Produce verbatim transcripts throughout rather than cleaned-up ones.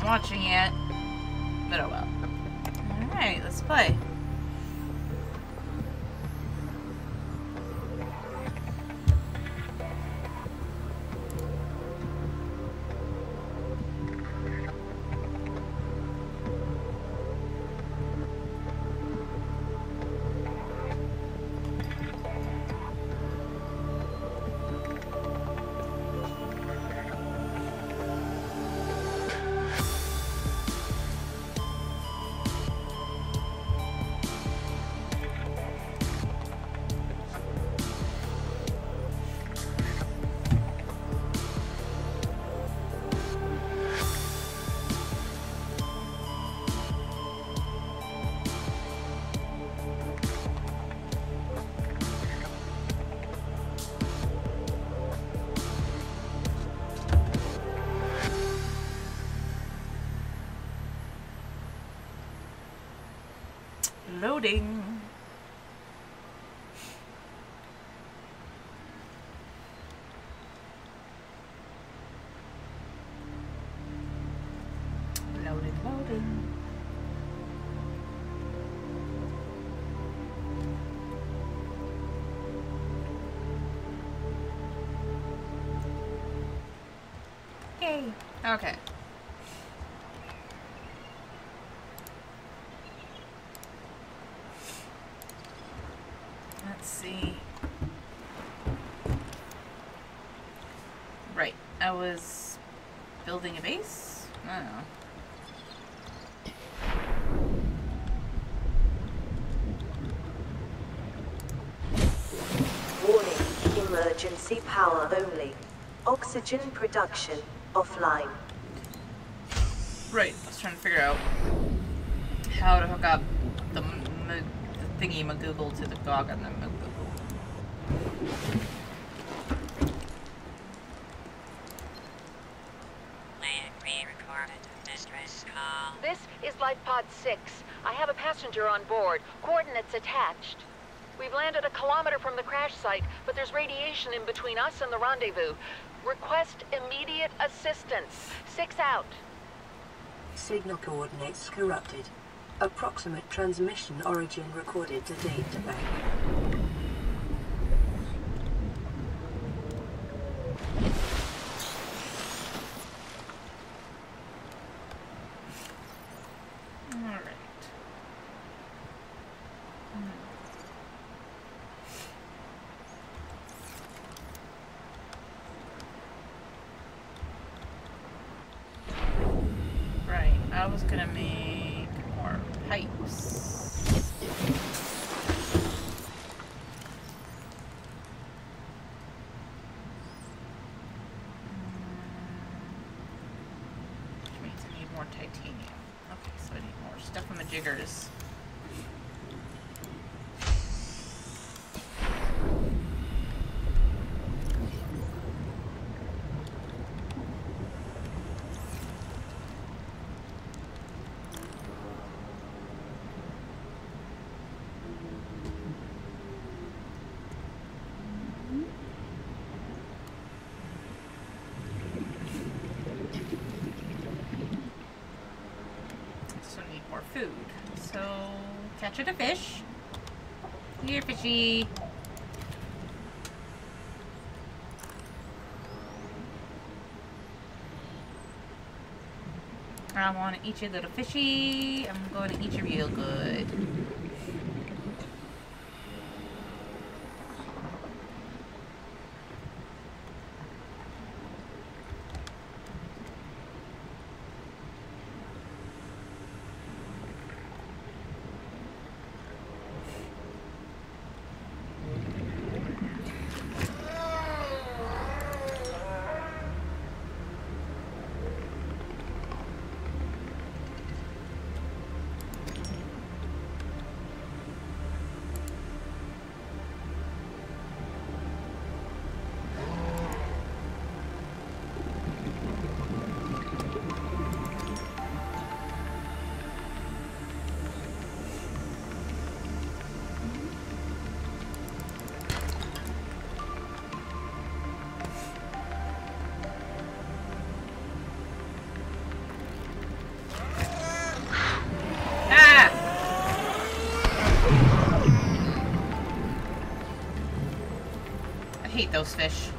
watching yet. But oh well. Alright, let's play. Loading. Loading, loading. Yay. Okay. Let's see. Right, I was building a base? I don't know. Warning, emergency power only. Oxygen production offline. Right, I was trying to figure out how to hook up the, m the thingy Magoogle to the Gog on the Magoogle. This is Life Pod six. I have a passenger on board. Coordinates attached. We've landed a kilometer from the crash site, but there's radiation in between us and the rendezvous. Request immediate assistance. Six out. Signal coordinates corrupted. Approximate transmission origin recorded to data bank. I was gonna make more pipes. Which means I need more titanium. Okay, so I need more stuff from the jiggers. Food. So, catch it a fish. Here, fishy. I want to eat you, little fishy. I'm going to eat you real good. eat those fish.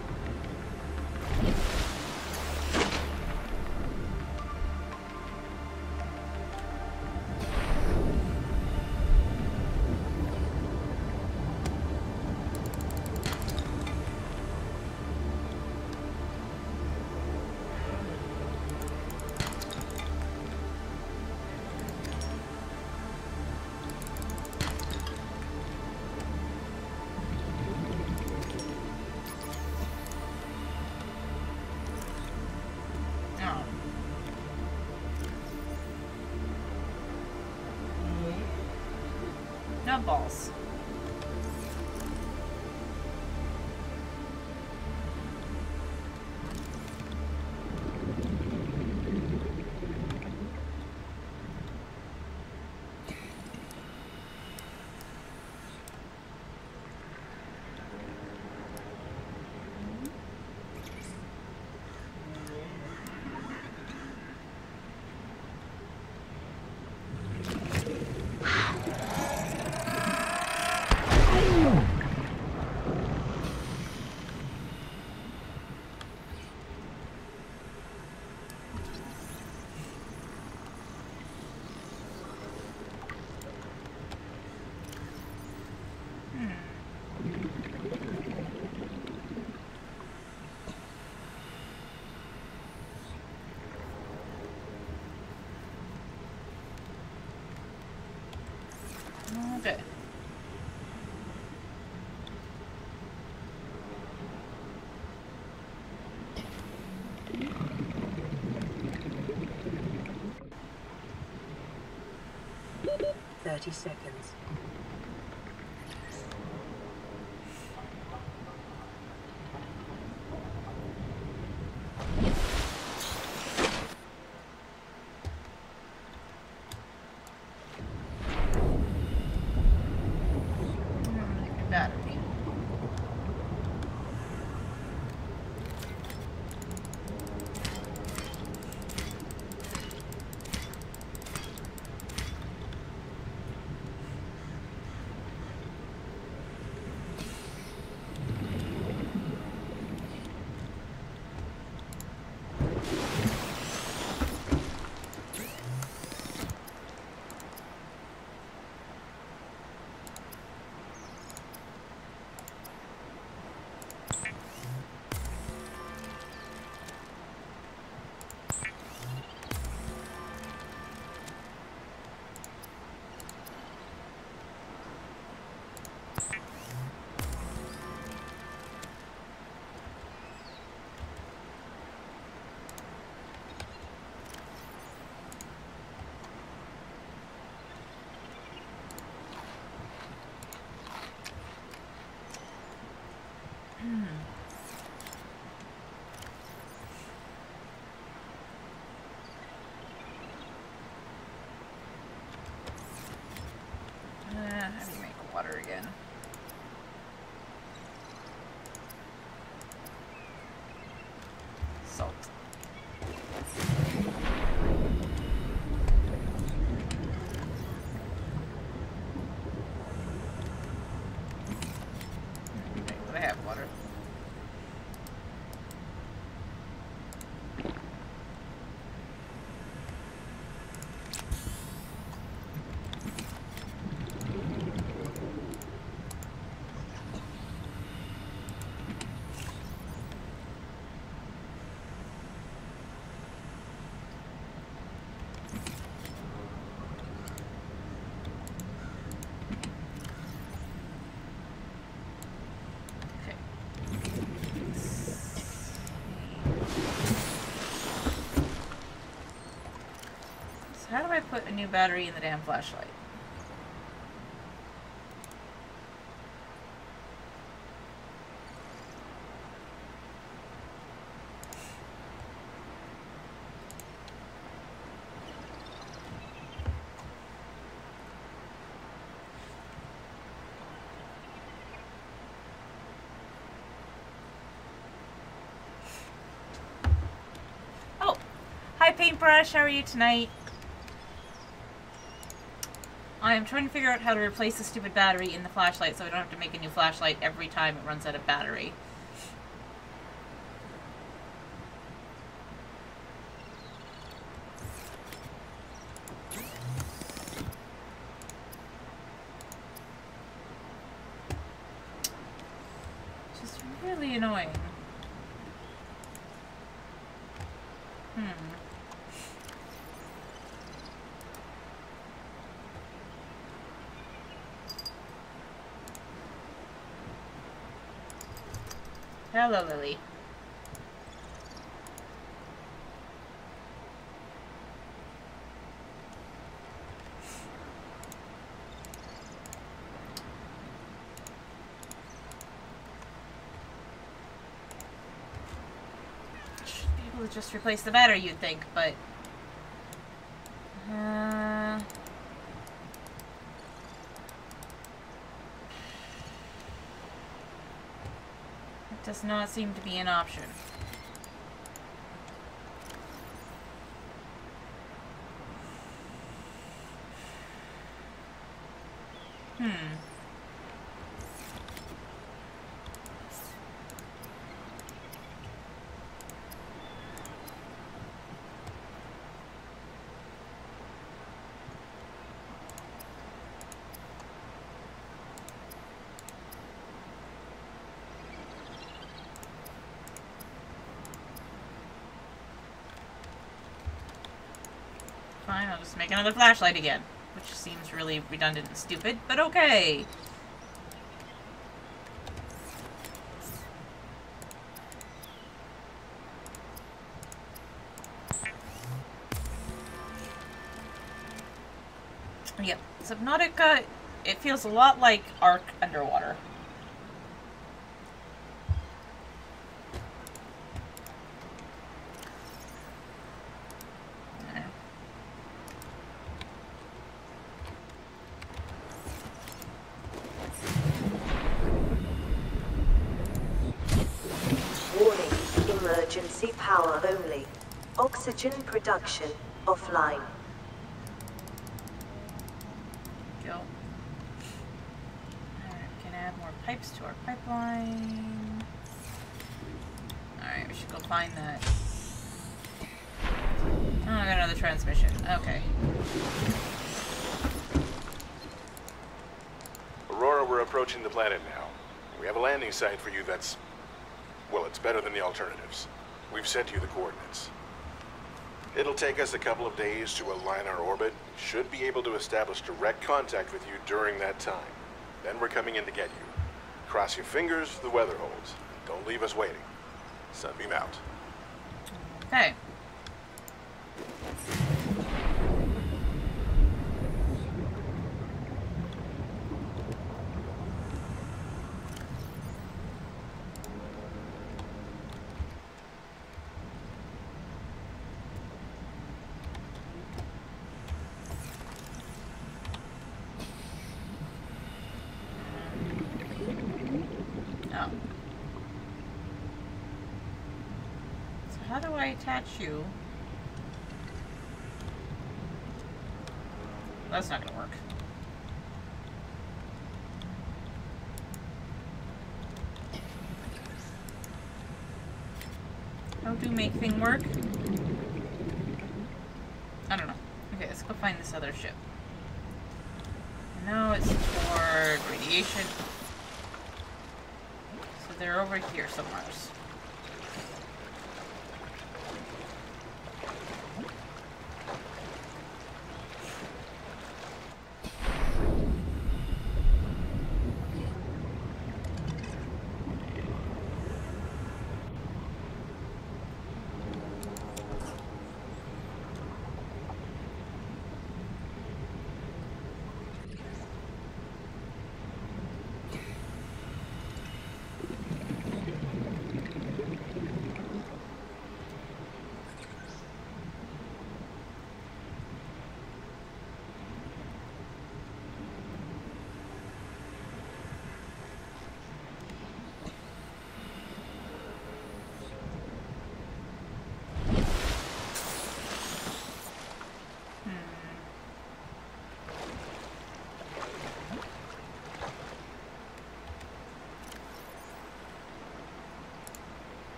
Balls. Okay. Thirty seconds. Battery. How do you make water again? Salt. Okay, but I have water. How do I put a new battery in the damn flashlight? Oh, hi Paintbrush, how are you tonight? I'm trying to figure out how to replace the stupid battery in the flashlight so I don't have to make a new flashlight every time it runs out of battery. really annoying. Hmm. Hello, Lily. Should be able to just replace the battery, you'd think, but... Uh... It does not seem to be an option. Hmm. Fine, I'll just make another flashlight again. Which seems really redundant and stupid, but okay. Yep, Subnautica, it feels a lot like Ark underwater. Emergency power only. Oxygen production offline. Go. Alright, we can add more pipes to our pipeline. Alright, we should go find that. Oh, I got another transmission. Okay. Aurora, we're approaching the planet now. We have a landing site for you that's... well, it's better than the alternatives. We've sent you the coordinates. It'll take us a couple of days to align our orbit. Should be able to establish direct contact with you during that time. Then we're coming in to get you. Cross your fingers, the weather holds. Don't leave us waiting. Sunbeam out. Okay. How do I attach you? That's not gonna work. How do make thing work? I don't know. Okay, let's go find this other ship. No, it's for radiation. So they're over here somewhere.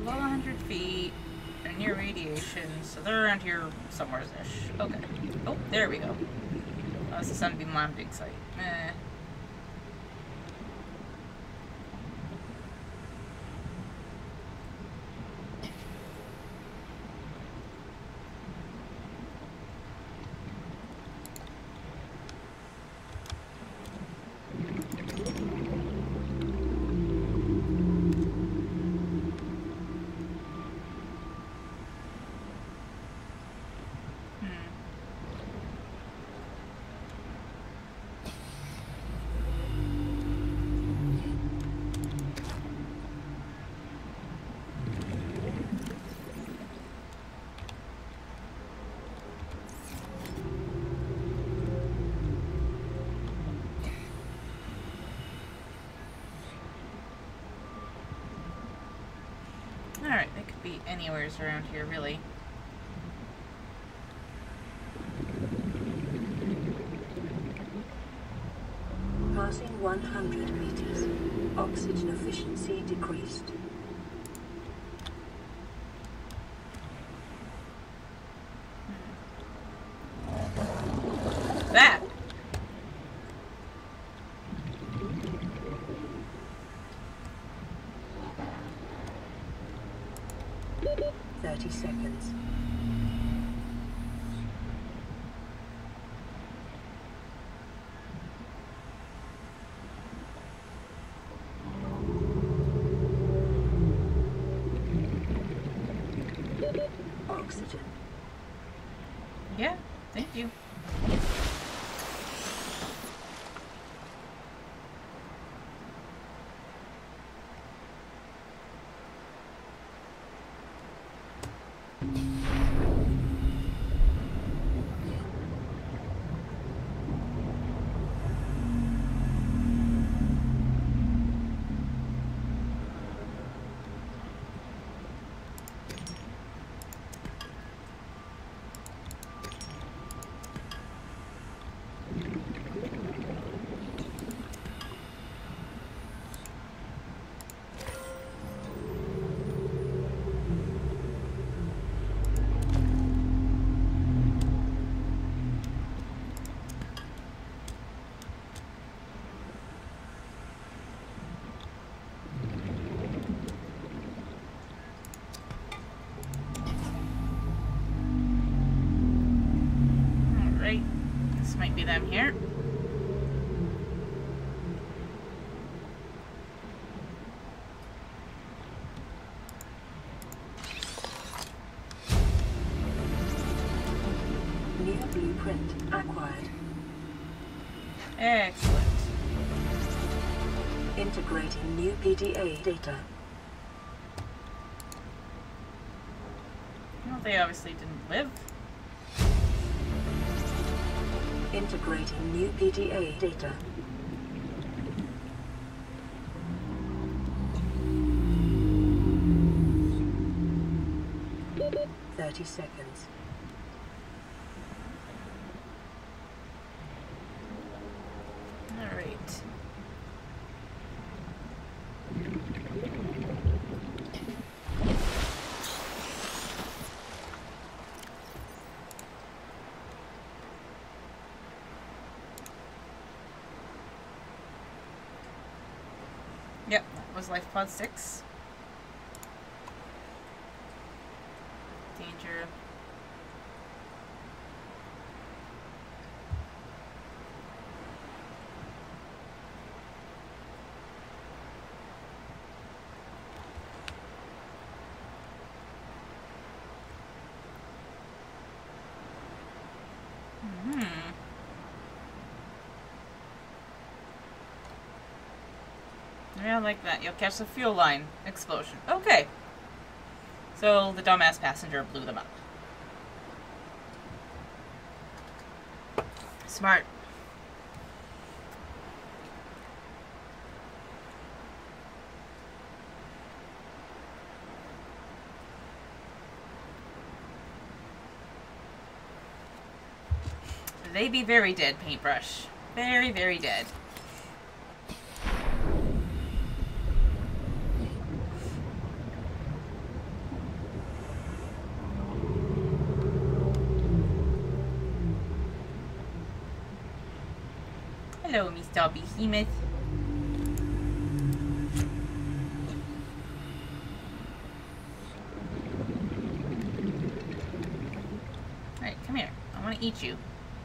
Below one hundred feet. They're near radiation, so they're around here somewhere-ish. Okay. Oh, there we go. Oh, that's the Sunbeam landing site. Eh. Alright, they could be anywheres around here, really. Passing one hundred meters. Oxygen efficiency decreased. That! thirty seconds. Oxygen. Yeah, thank you. Alright, this might be them here. New blueprint acquired. Excellent. Integrating new P D A data. Well, they obviously didn't live. Integrating new P D A data. Thirty seconds. All right. Yep, that was Life Pod six. Danger. Hmm. Yeah, I like that. You'll catch the fuel line explosion. Okay. So the dumbass passenger blew them up. Smart. They be very dead, Paintbrush. Very, very dead. Hello, Mister Behemoth. Alright, come here. I want to eat you.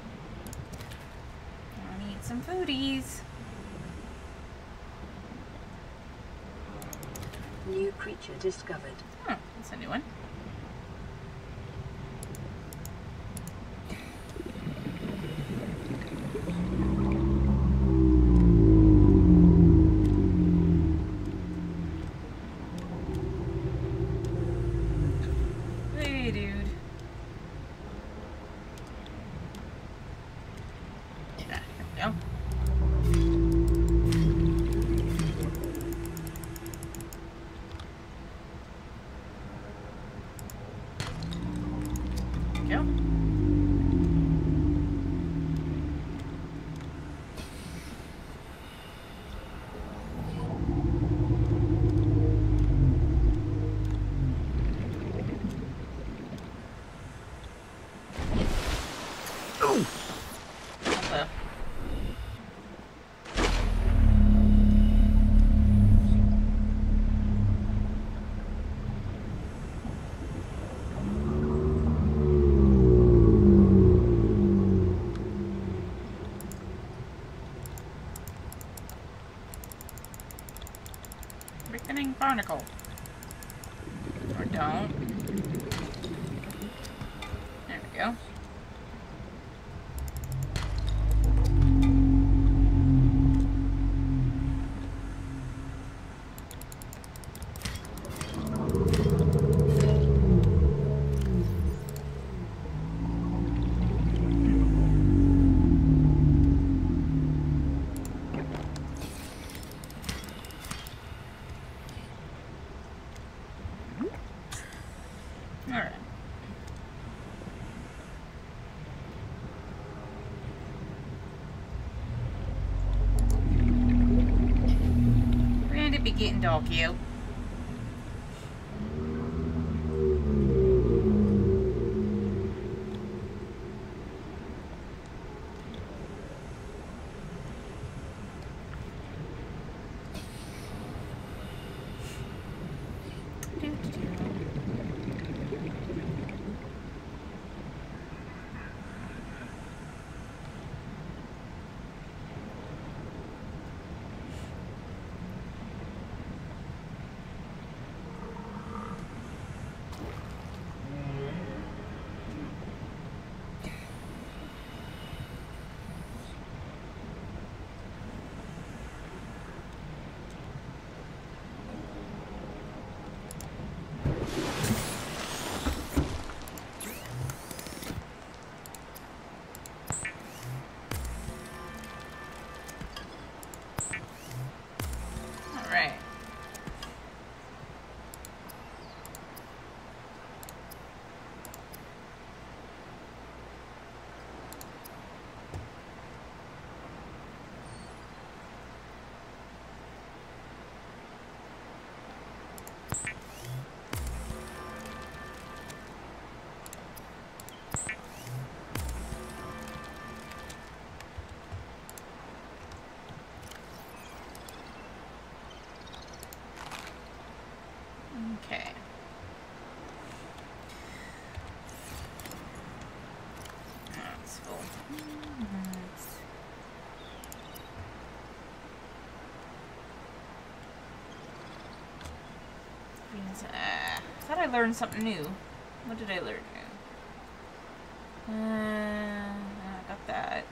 I want to eat some foodies. New creature discovered. Oh, that's a new one. Hey, dude. Ah, there we go. Go. Hello. Reckoning barnacle. Or don't. There we go. Alright. We're going to be getting dog you. Alright. Okay. That's full. Uh, I thought I learned something new. What did I learn new? Uh, I got that.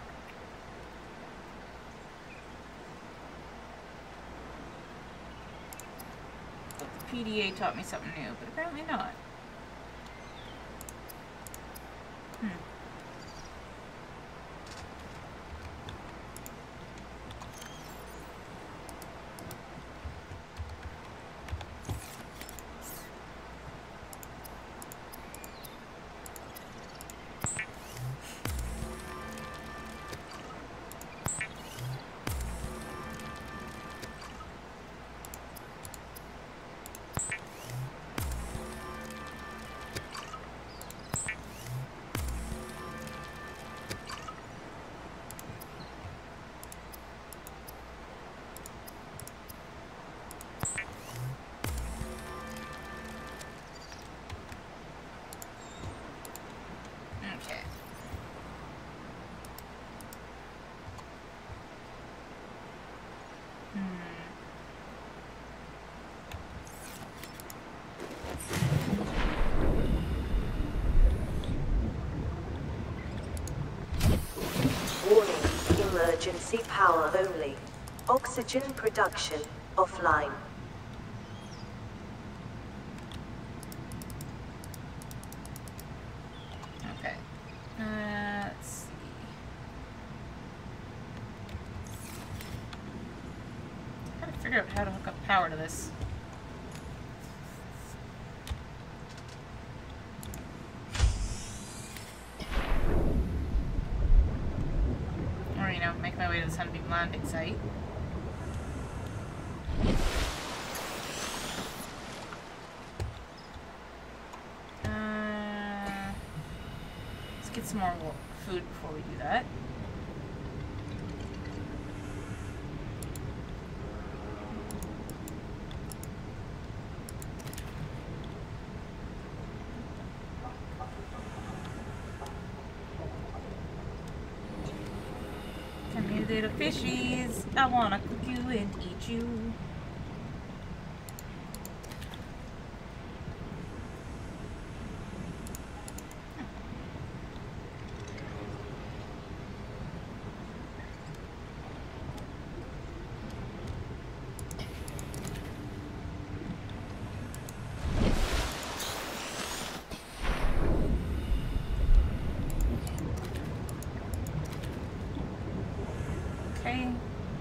P D A taught me something new, but apparently not. Hmm. emergency power only. Oxygen production offline. Okay. Uh, let's see. Gotta figure out how to hook up power to this. Or, you know, make my way to the Sunbeam landing site. Uh, let's get some more food before we do that. Come here, little fishies. I wanna cook you and eat you. Okay.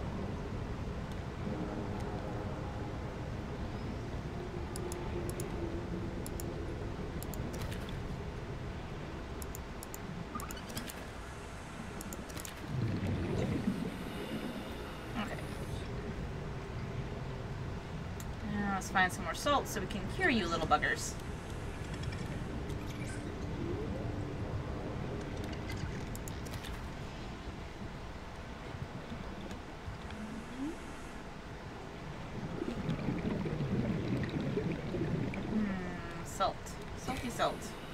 Now let's find some more salt so we can cure you little buggers. Salt. Salty salt.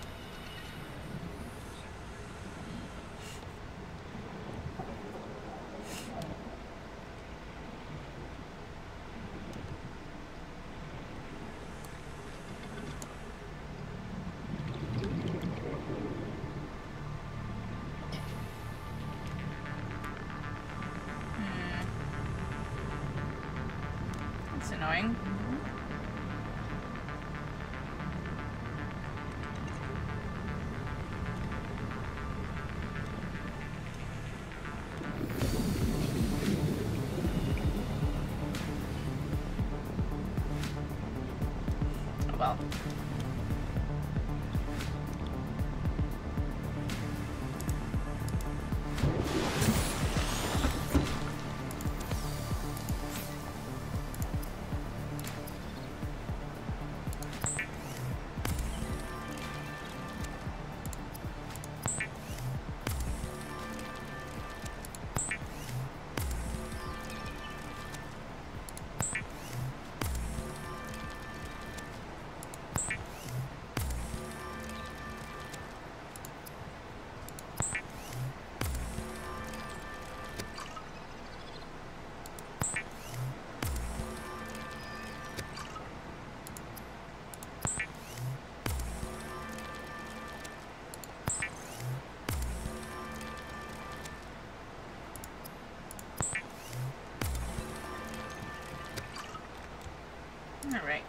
Hmm. That's annoying. Well. All right.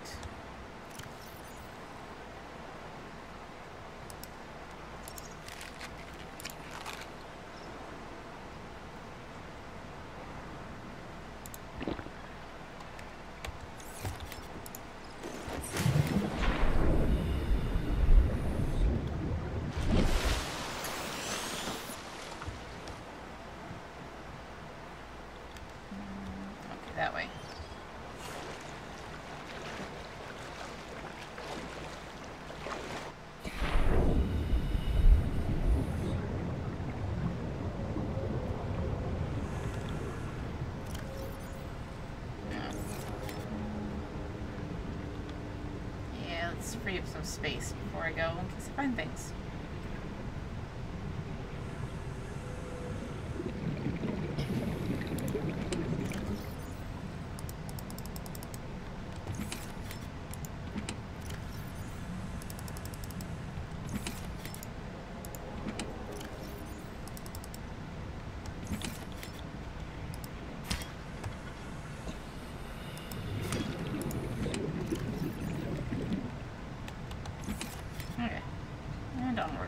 Okay, that way. Let's free up some space before I go in case I find things. And onward.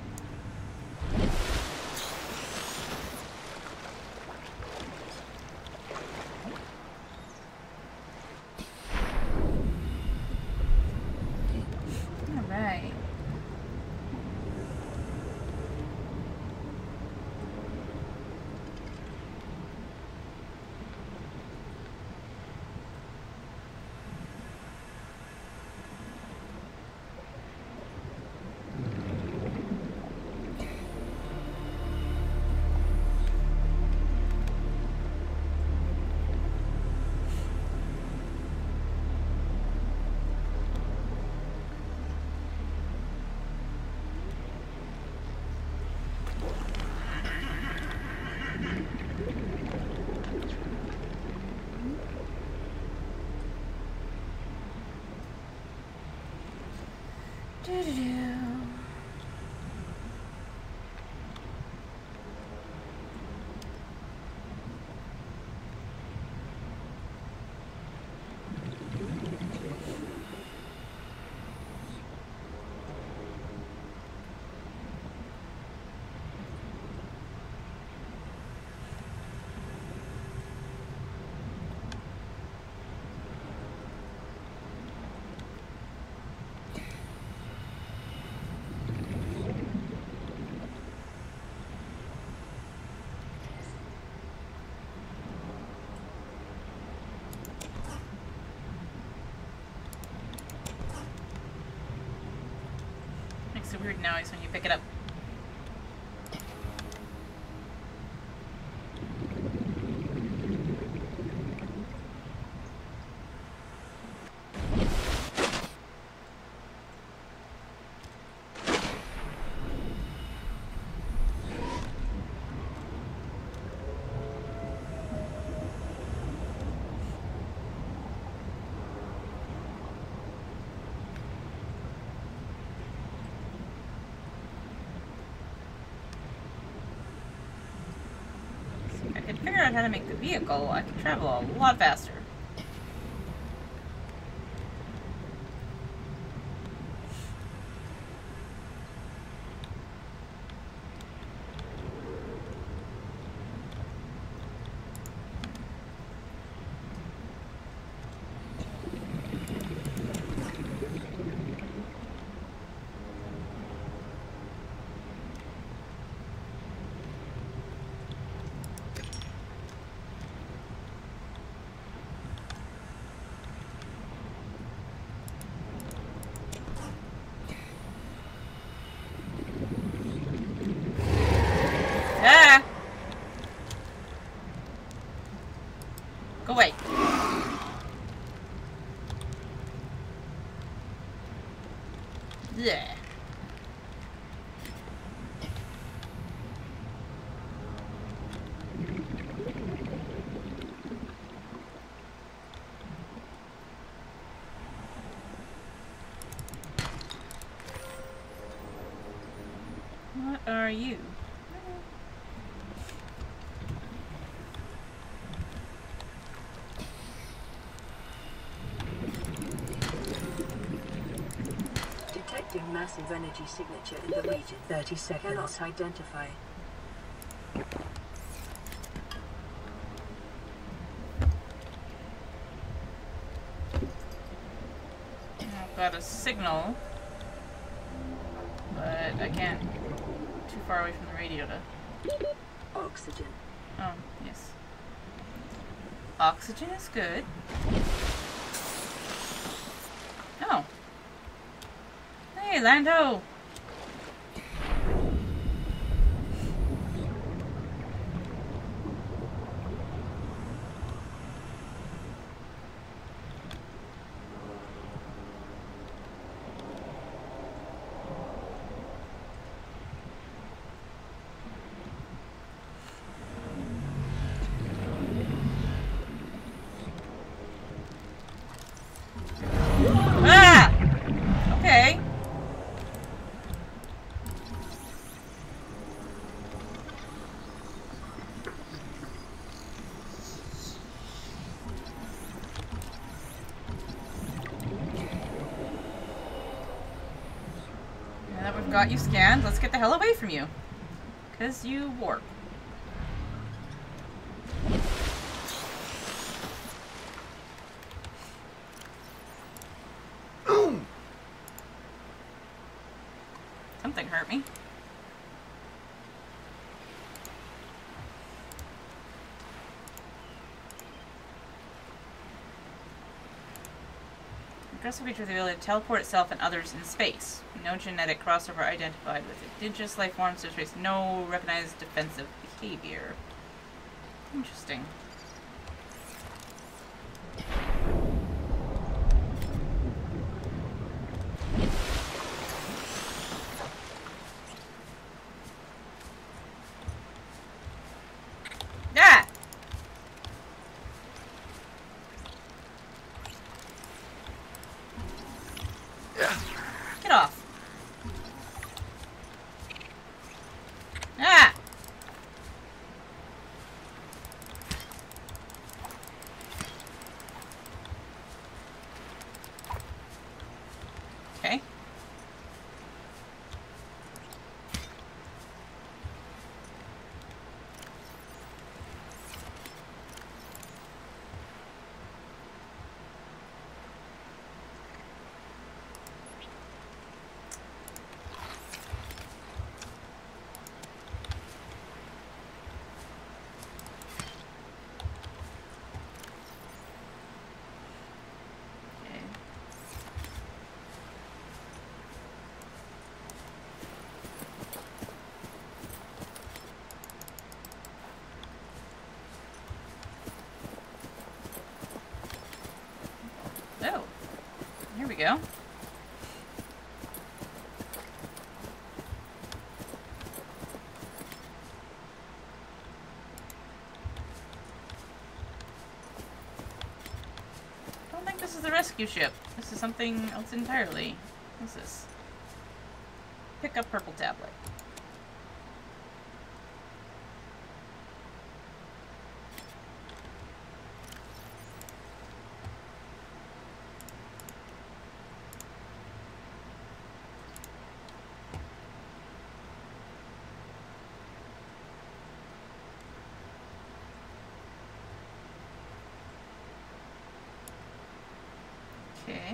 Alright. Doo-doo-doo. Makes a weird noise when you pick it up. Figure out how to make the vehicle, I can travel a lot faster. Ah! Go away. Yeah. What are you? Detecting massive energy signature in the region. thirty seconds. Cannot identify. I've got a signal, but I can't. Too far away from the radio to. Oxygen. Oh, yes. Oxygen is good. Oh. Hey, Lando! Ah! Okay. got you scanned. Let's get the hell away from you. Because you warp. Something hurt me. Aggressive creature with the ability to teleport itself and others in space. No genetic crossover identified with indigenous life forms. There's race. No recognized defensive behavior. Interesting. Ah! Get off. Ah! Okay. Oh, here we go. I don't think this is the rescue ship. This is something else entirely. What's this? Pick up purple tablet. Okay.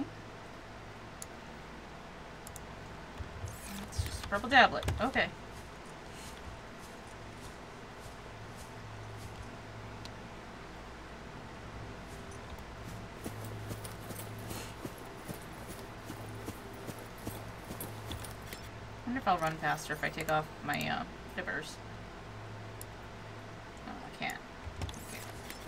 It's just a purple tablet. Okay. I wonder if I'll run faster if I take off my uh, dippers. No, I can't. Okay.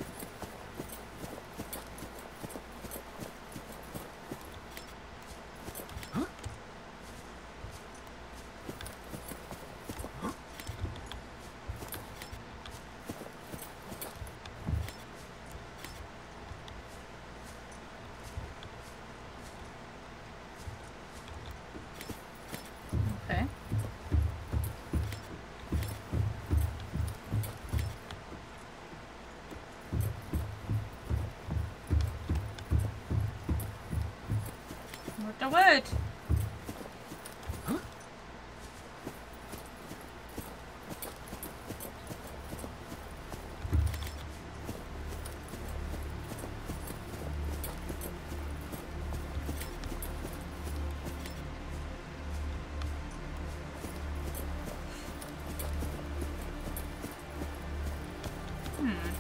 Okay. What the word? Hmm.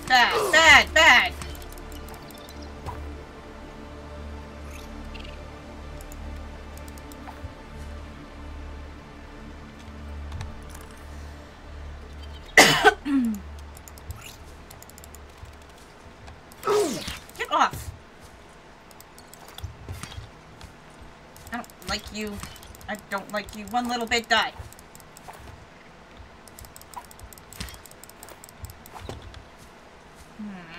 Bad, bad, bad! Get off! I don't like you. I don't like you one little bit. Die. Hmm.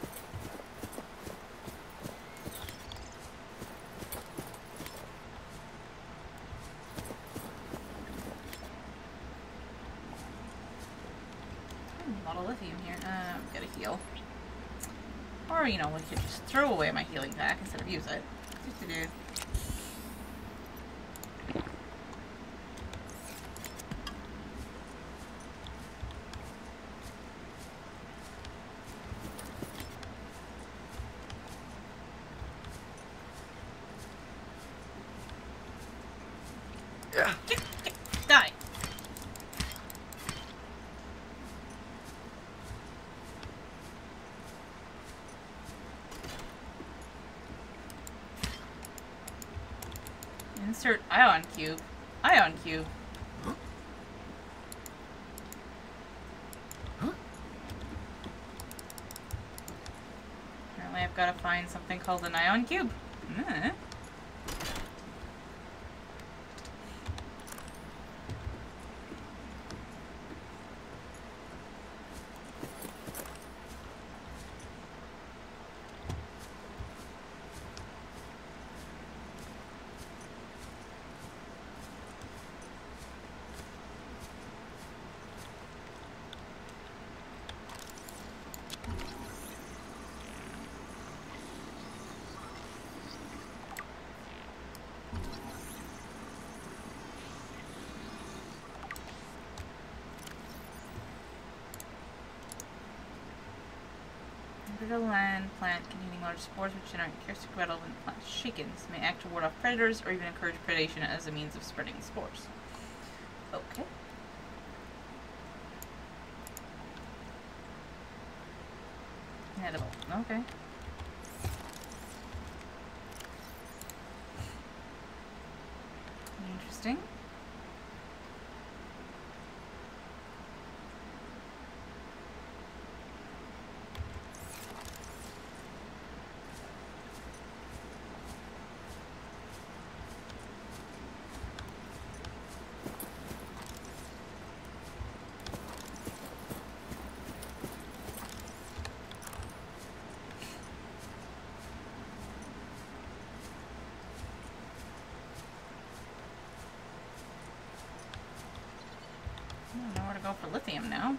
A lot of lithium here. Uh, gotta heal. Or, you know, we could just throw away my healing pack instead of use it. Do-do-do. Yeah. Get, get, die. Insert ion cube. Ion cube. Huh? Huh? Apparently I've got to find something called an ion cube. Mm. Brittle land plant containing large spores which generate characteristic rattle when the plant is shaken. This may act to ward off predators or even encourage predation as a means of spreading spores. Okay. Edible. Okay. Interesting. I don't know where to go for lithium now.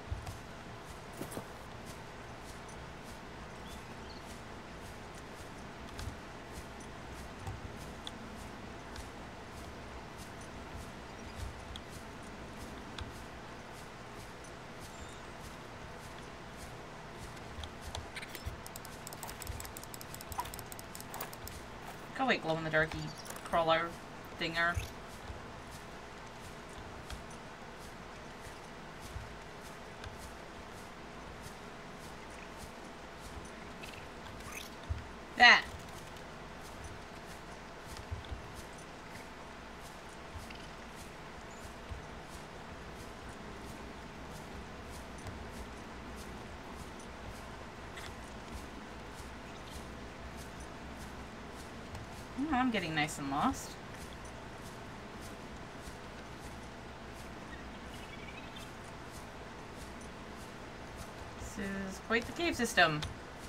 Go away, glow-in-the-darky crawler dinger. That. Oh, I'm getting nice and lost. This is quite the cave system.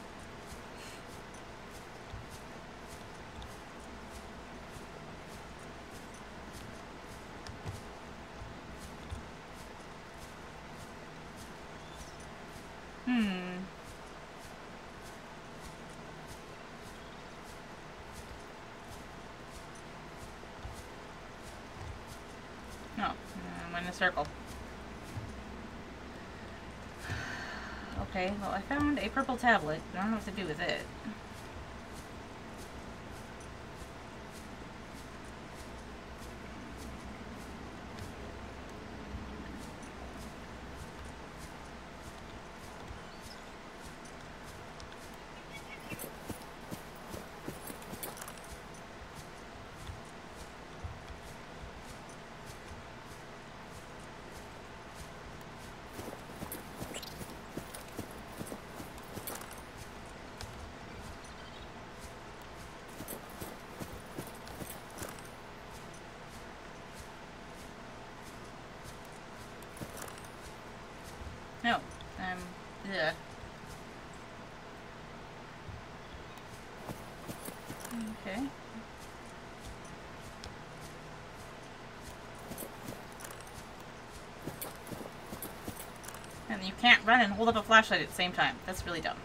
Hmm. Oh, I'm in a circle. Okay, well I found a purple tablet. I don't know what to do with it. Yeah. Okay. And you can't run and hold up a flashlight at the same time. That's really dumb.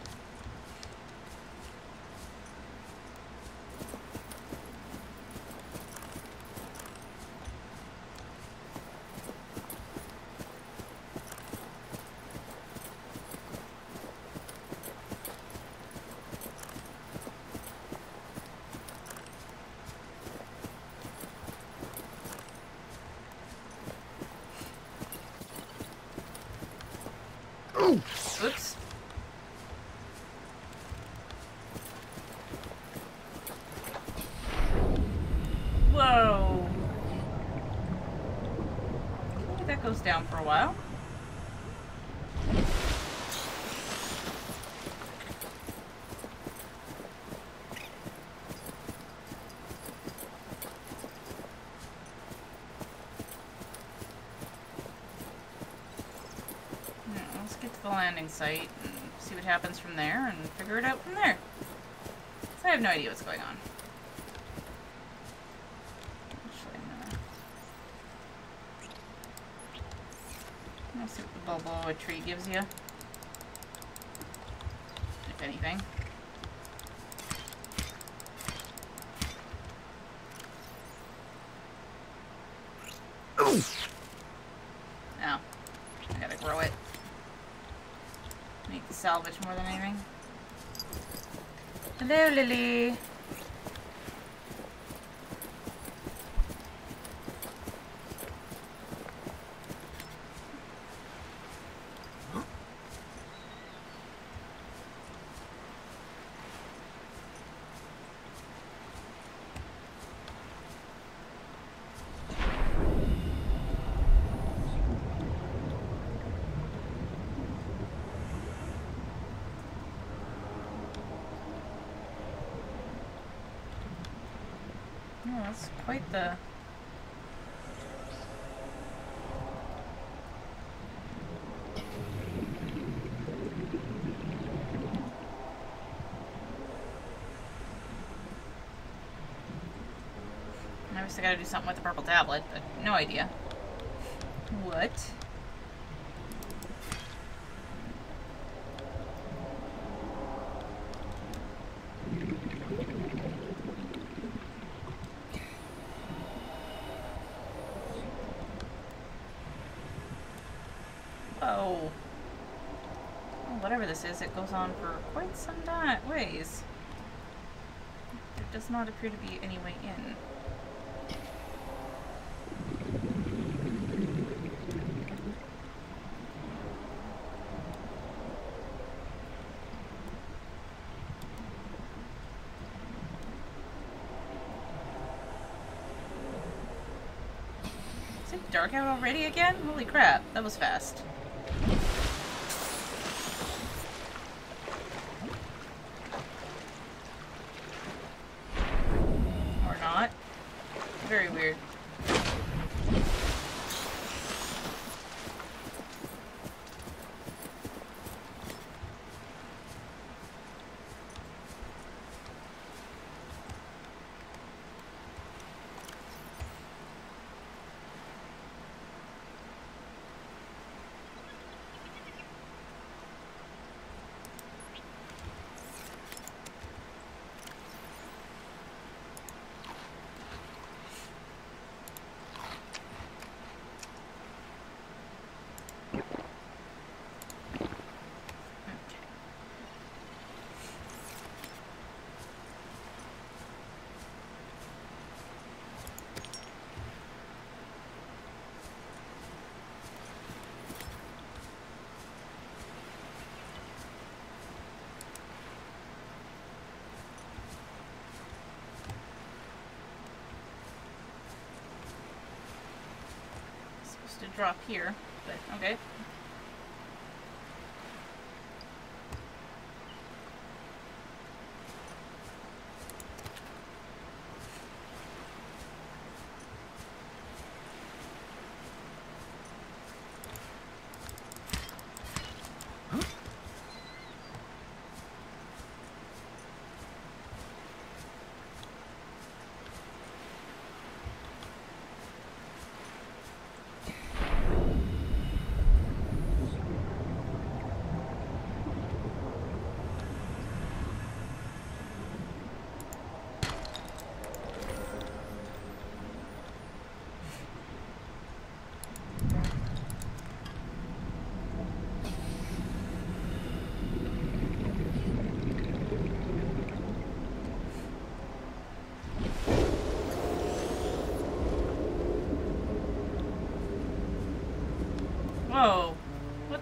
Oops. Whoa. Okay, that goes down for a while. Landing site and see what happens from there and figure it out from there. So I have no idea what's going on. Actually, I'm gonna... I'll see what the Balboa tree gives you. If anything. Oh, I gotta grow it. Make the salvage more than anything. Hello, Lily. Oh, that's quite the... Obviously gotta do something with the purple tablet, but no idea. What? Oh. Well, whatever this is, it goes on for quite some time ways. There does not appear to be any way in. Is it dark out already again? Holy crap, that was fast. Or not. Very weird. To drop here, but okay.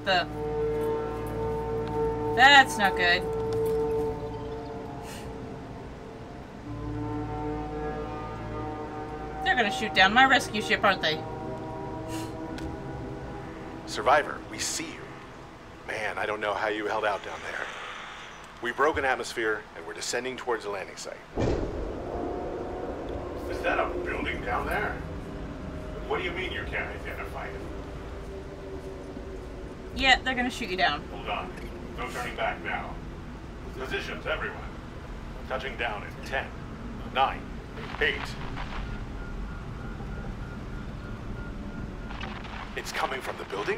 What the? That's not good. They're gonna shoot down my rescue ship, aren't they? Survivor, we see you. Man, I don't know how you held out down there. We broke an atmosphere, and we're descending towards the landing site. Is that a building down there? What do you mean you can't identify it? Yeah, they're gonna shoot you down. Hold on. No turning back now. Positions, everyone. Touching down in ten, nine, eight. It's coming from the building?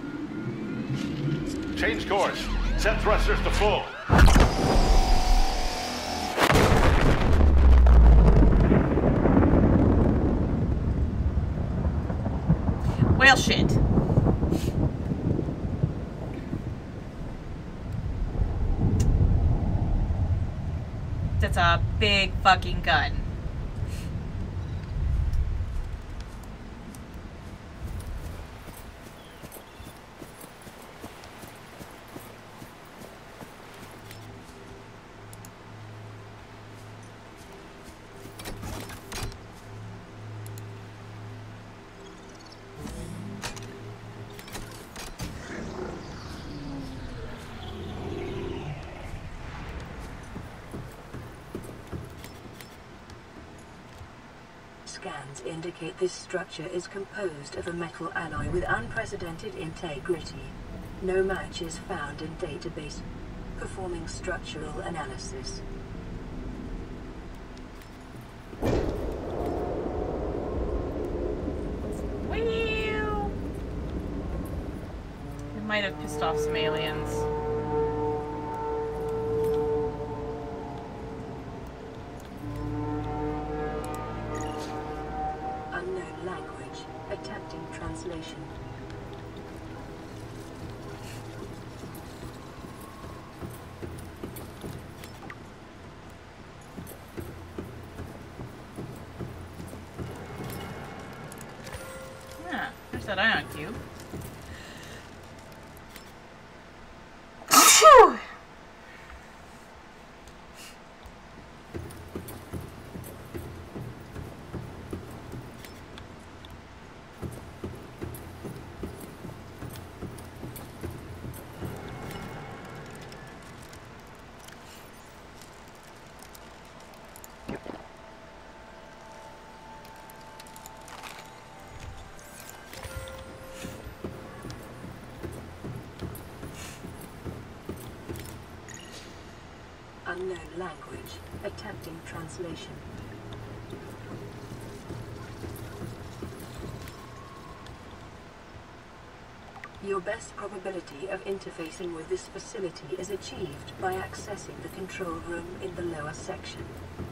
Change course. Set thrusters to full. Well, shit. That's a big fucking gun. Scans indicate this structure is composed of a metal alloy with unprecedented integrity. No match is found in database. Performing structural analysis. Whew. It might have pissed off some aliens. Unknown language. Attempting translation. Ah, there's that ion cube. Unknown language. Attempting translation. Your best probability of interfacing with this facility is achieved by accessing the control room in the lower section.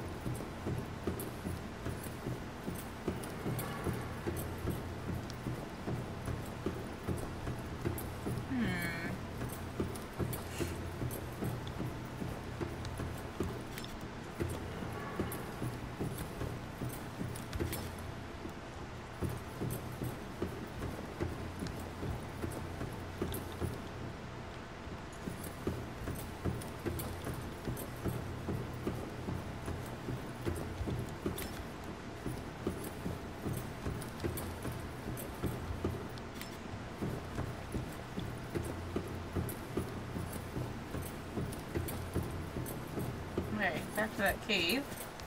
Okay, back to that cave.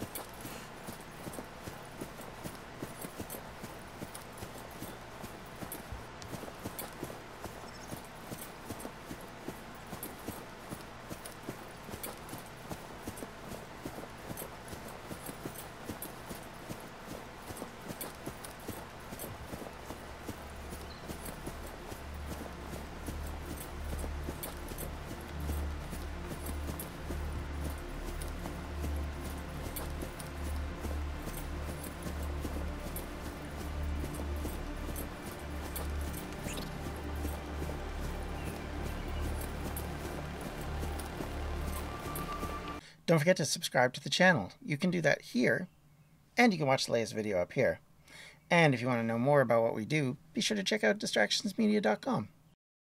Don't forget to subscribe to the channel. You can do that here, and you can watch the latest video up here. And if you want to know more about what we do, be sure to check out distractions media dot com.